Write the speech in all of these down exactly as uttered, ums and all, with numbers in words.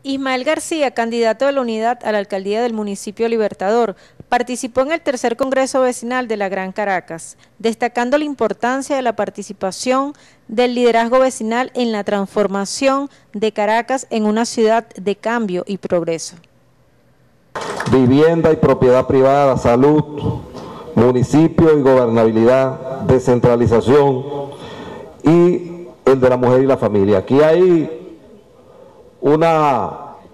Ismael García, candidato de la Unidad a la Alcaldía del Municipio Libertador, participó en el tercer Congreso Vecinal de la Gran Caracas, destacando la importancia de la participación del liderazgo vecinal en la transformación de Caracas en una ciudad de cambio y progreso. Vivienda y propiedad privada, salud, municipio y gobernabilidad, descentralización y el de la mujer y la familia. Aquí hay una,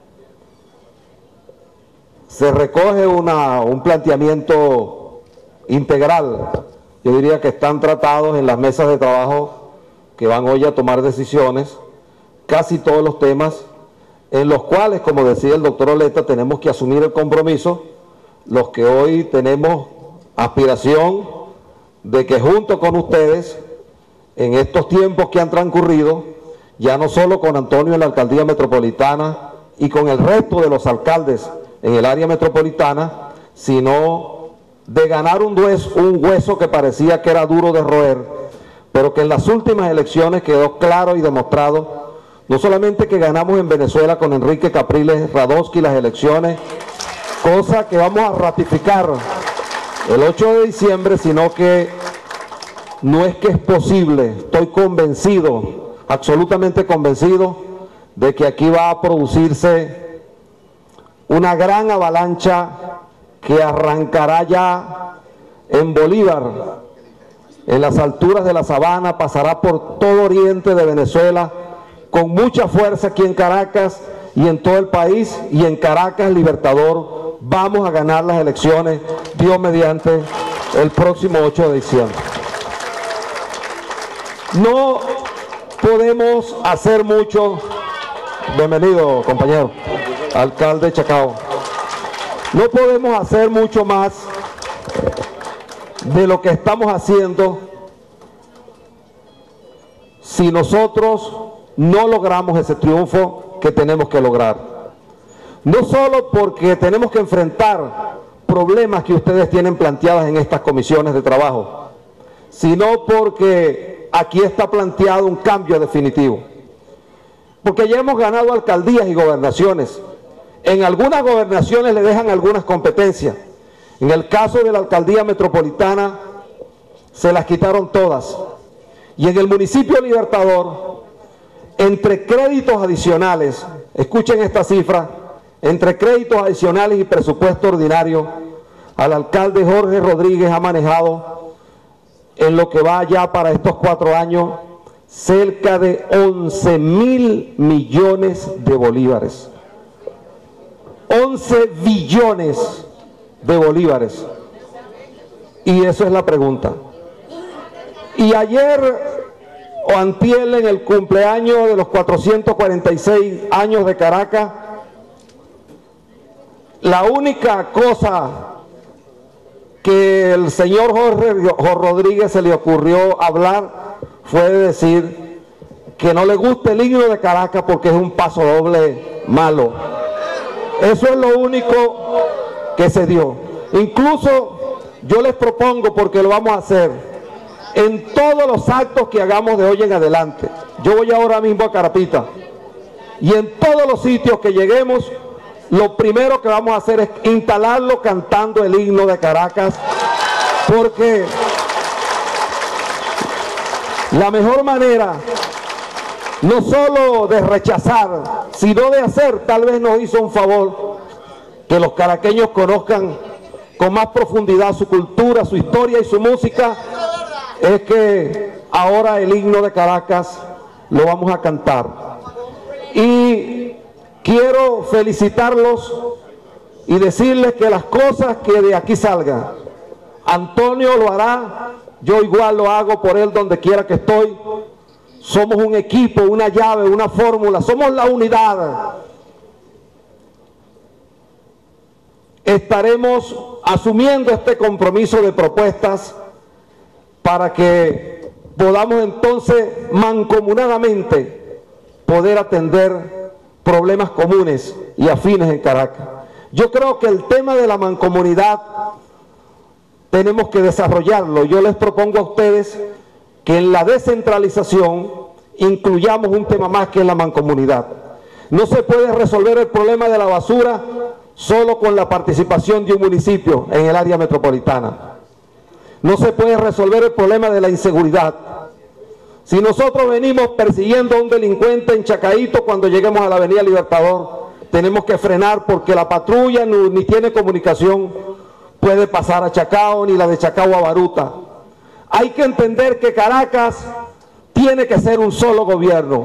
se recoge una, un planteamiento integral. Yo diría que están tratados en las mesas de trabajo que van hoy a tomar decisiones, casi todos los temas en los cuales, como decía el doctor Oleta, tenemos que asumir el compromiso, los que hoy tenemos aspiración de que junto con ustedes, en estos tiempos que han transcurrido, ya no solo con Antonio en la Alcaldía Metropolitana y con el resto de los alcaldes en el área metropolitana, sino de ganar un hueso, un hueso que parecía que era duro de roer, pero que en las últimas elecciones quedó claro y demostrado, no solamente que ganamos en Venezuela con Enrique Capriles Radosky las elecciones, cosa que vamos a ratificar el ocho de diciembre, sino que no es que es posible, estoy convencido, absolutamente convencido, de que aquí va a producirse una gran avalancha que arrancará ya en Bolívar, en las alturas de la sabana, pasará por todo oriente de Venezuela, con mucha fuerza aquí en Caracas y en todo el país, y en Caracas Libertador vamos a ganar las elecciones, Dios mediante, el próximo ocho de diciembre. No podemos hacer mucho, bienvenido compañero, alcalde Chacao, no podemos hacer mucho más de lo que estamos haciendo si nosotros no logramos ese triunfo que tenemos que lograr. No solo porque tenemos que enfrentar problemas que ustedes tienen planteadas en estas comisiones de trabajo, sino porque aquí está planteado un cambio definitivo. Porque ya hemos ganado alcaldías y gobernaciones. En algunas gobernaciones le dejan algunas competencias. En el caso de la alcaldía metropolitana se las quitaron todas. Y en el municipio Libertador, entre créditos adicionales, escuchen esta cifra, entre créditos adicionales y presupuesto ordinario, al alcalde Jorge Rodríguez ha manejado en lo que va ya para estos cuatro años cerca de once mil millones de bolívares. once billones de bolívares. Y eso es la pregunta. Y ayer o antier, en el cumpleaños de los cuatrocientos cuarenta y seis años de Caracas, la única cosa que el señor Jorge, Jorge Rodríguez se le ocurrió hablar fue decir que no le gusta el himno de Caracas porque es un paso doble malo. Eso es lo único que se dio. Incluso yo les propongo, porque lo vamos a hacer en todos los actos que hagamos de hoy en adelante. Yo voy ahora mismo a Carapita y en todos los sitios que lleguemos, lo primero que vamos a hacer es instalarlo cantando el himno de Caracas, porque la mejor manera no solo de rechazar, sino de hacer, tal vez nos hizo un favor que los caraqueños conozcan con más profundidad su cultura, su historia y su música, es que ahora el himno de Caracas lo vamos a cantar. Y quiero felicitarlos y decirles que las cosas que de aquí salgan, Antonio lo hará, yo igual lo hago por él donde quiera que estoy. Somos un equipo, una llave, una fórmula, somos la unidad. Estaremos asumiendo este compromiso de propuestas para que podamos entonces mancomunadamente poder atender problemas comunes y afines en Caracas. Yo creo que el tema de la mancomunidad tenemos que desarrollarlo. Yo les propongo a ustedes que en la descentralización incluyamos un tema más que es la mancomunidad. No se puede resolver el problema de la basura solo con la participación de un municipio en el área metropolitana. No se puede resolver el problema de la inseguridad. Si nosotros venimos persiguiendo a un delincuente en Chacaíto cuando lleguemos a la avenida Libertador, tenemos que frenar porque la patrulla no, ni tiene comunicación, puede pasar a Chacao, ni la de Chacao a Baruta. Hay que entender que Caracas tiene que ser un solo gobierno.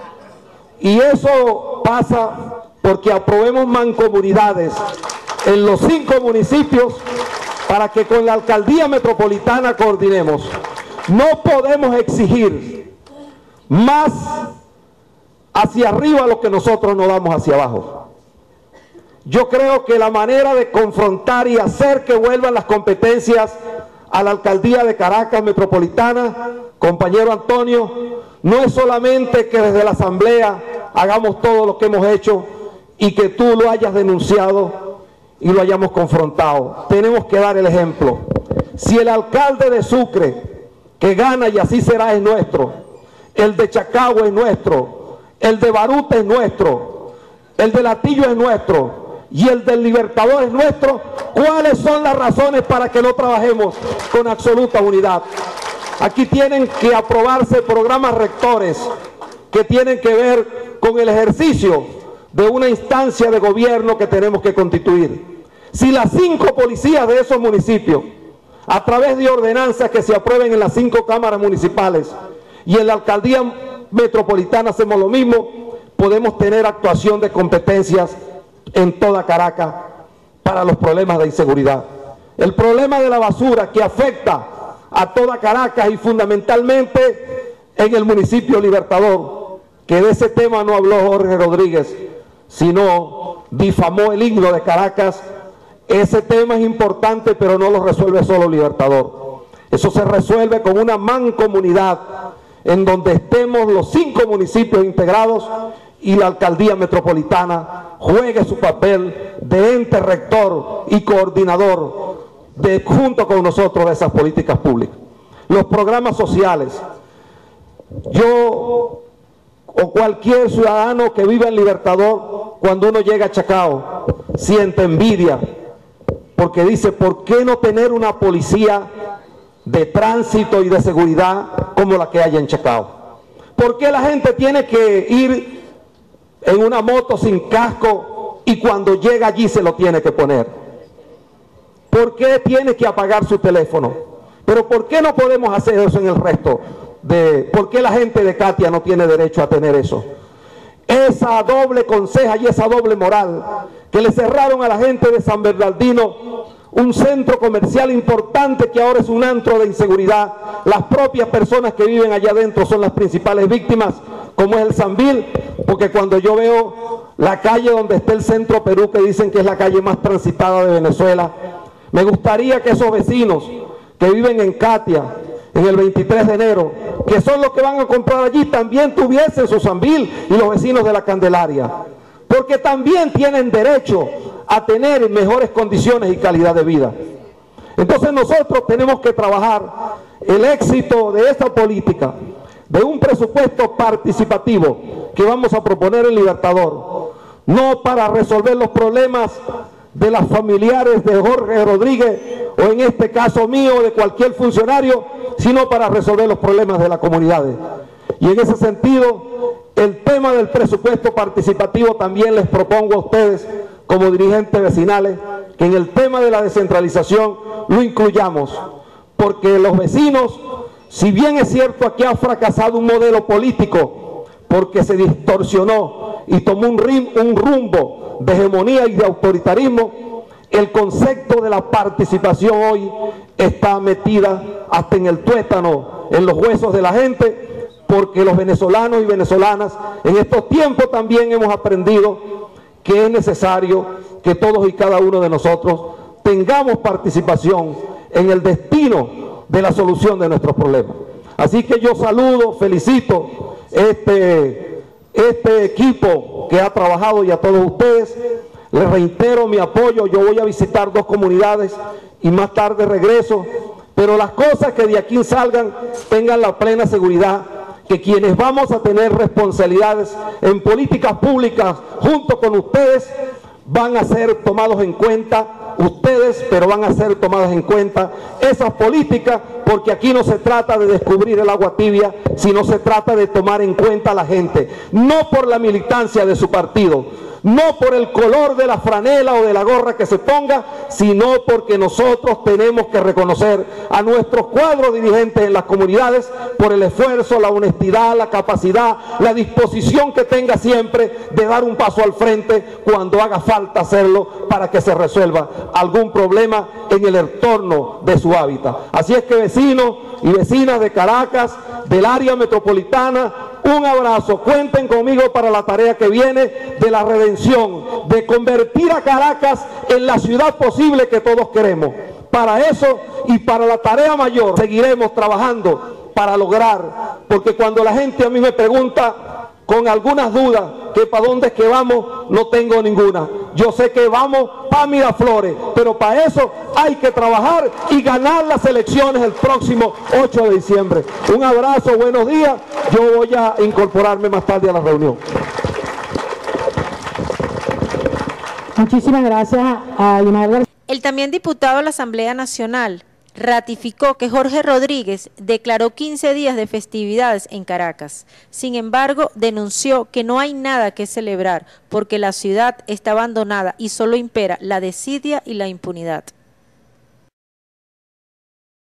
Y eso pasa porque aprobemos mancomunidades en los cinco municipios para que con la alcaldía metropolitana coordinemos. No podemos exigir más hacia arriba lo que nosotros no damos hacia abajo. Yo creo que la manera de confrontar y hacer que vuelvan las competencias a la alcaldía de Caracas metropolitana, compañero Antonio, no es solamente que desde la asamblea hagamos todo lo que hemos hecho y que tú lo hayas denunciado y lo hayamos confrontado. Tenemos que dar el ejemplo. Si el alcalde de Sucre, que gana y así será, es nuestro, el de Chacao es nuestro, el de Baruta es nuestro, el de Latillo es nuestro y el del Libertador es nuestro, ¿cuáles son las razones para que no trabajemos con absoluta unidad? Aquí tienen que aprobarse programas rectores que tienen que ver con el ejercicio de una instancia de gobierno que tenemos que constituir. Si las cinco policías de esos municipios, a través de ordenanzas que se aprueben en las cinco cámaras municipales y en la alcaldía metropolitana hacemos lo mismo, podemos tener actuación de competencias en toda Caracas para los problemas de inseguridad. El problema de la basura que afecta a toda Caracas y fundamentalmente en el municipio Libertador, que de ese tema no habló Jorge Rodríguez, sino difamó el himno de Caracas. Ese tema es importante, pero no lo resuelve solo Libertador. Eso se resuelve con una mancomunidad en donde estemos los cinco municipios integrados y la alcaldía metropolitana juegue su papel de ente rector y coordinador de, junto con nosotros, de esas políticas públicas. Los programas sociales. Yo o cualquier ciudadano que viva en Libertador, cuando uno llega a Chacao, siente envidia, porque dice, ¿por qué no tener una policía de tránsito y de seguridad como la que hay en Chacao? ¿Por qué la gente tiene que ir en una moto sin casco y cuando llega allí se lo tiene que poner? ¿Por qué tiene que apagar su teléfono? Pero ¿por qué no podemos hacer eso en el resto? De, ¿por qué la gente de Catia no tiene derecho a tener eso? Esa doble conseja y esa doble moral que le cerraron a la gente de San Bernardino, un centro comercial importante que ahora es un antro de inseguridad. Las propias personas que viven allá adentro son las principales víctimas, como es el Sambil, porque cuando yo veo la calle donde está el Centro Perú, que dicen que es la calle más transitada de Venezuela, me gustaría que esos vecinos que viven en Catia, en el veintitrés de enero, que son los que van a comprar allí, también tuviesen su Sambil, y los vecinos de la Candelaria, porque también tienen derecho a tener mejores condiciones y calidad de vida. Entonces nosotros tenemos que trabajar el éxito de esta política, de un presupuesto participativo que vamos a proponer en Libertador, no para resolver los problemas de las familiares de Jorge Rodríguez, o en este caso mío, de cualquier funcionario, sino para resolver los problemas de las comunidades. Y en ese sentido, el tema del presupuesto participativo también les propongo a ustedes, como dirigentes vecinales, que en el tema de la descentralización lo incluyamos, porque los vecinos, si bien es cierto aquí ha fracasado un modelo político, porque se distorsionó y tomó un, rim, un rumbo de hegemonía y de autoritarismo, el concepto de la participación hoy está metida hasta en el tuétano, en los huesos de la gente, porque los venezolanos y venezolanas en estos tiempos también hemos aprendido que es necesario que todos y cada uno de nosotros tengamos participación en el destino de la solución de nuestros problemas. Así que yo saludo, felicito este, este equipo que ha trabajado y a todos ustedes. Les reitero mi apoyo. Yo voy a visitar dos comunidades y más tarde regreso, pero las cosas que de aquí salgan tengan la plena seguridad que quienes vamos a tener responsabilidades en políticas públicas junto con ustedes van a ser tomados en cuenta, ustedes, pero van a ser tomadas en cuenta esas políticas, porque aquí no se trata de descubrir el agua tibia, sino se trata de tomar en cuenta a la gente, no por la militancia de su partido, no por el color de la franela o de la gorra que se ponga, sino porque nosotros tenemos que reconocer a nuestros cuadros dirigentes en las comunidades por el esfuerzo, la honestidad, la capacidad, la disposición que tenga siempre de dar un paso al frente cuando haga falta hacerlo para que se resuelva algún problema en el entorno de su hábitat. Así es que vecinos y vecinas de Caracas, del área metropolitana, un abrazo, cuenten conmigo para la tarea que viene de la redención, de convertir a Caracas en la ciudad posible que todos queremos. Para eso y para la tarea mayor seguiremos trabajando para lograr, porque cuando la gente a mí me pregunta con algunas dudas que para dónde es que vamos, no tengo ninguna. Yo sé que vamos para Miraflores, pero para eso hay que trabajar y ganar las elecciones el próximo ocho de diciembre. Un abrazo, buenos días. Yo voy a incorporarme más tarde a la reunión. Muchísimas gracias a Guimar. El también diputado de la Asamblea Nacional ratificó que Jorge Rodríguez declaró quince días de festividades en Caracas. Sin embargo, denunció que no hay nada que celebrar porque la ciudad está abandonada y solo impera la desidia y la impunidad.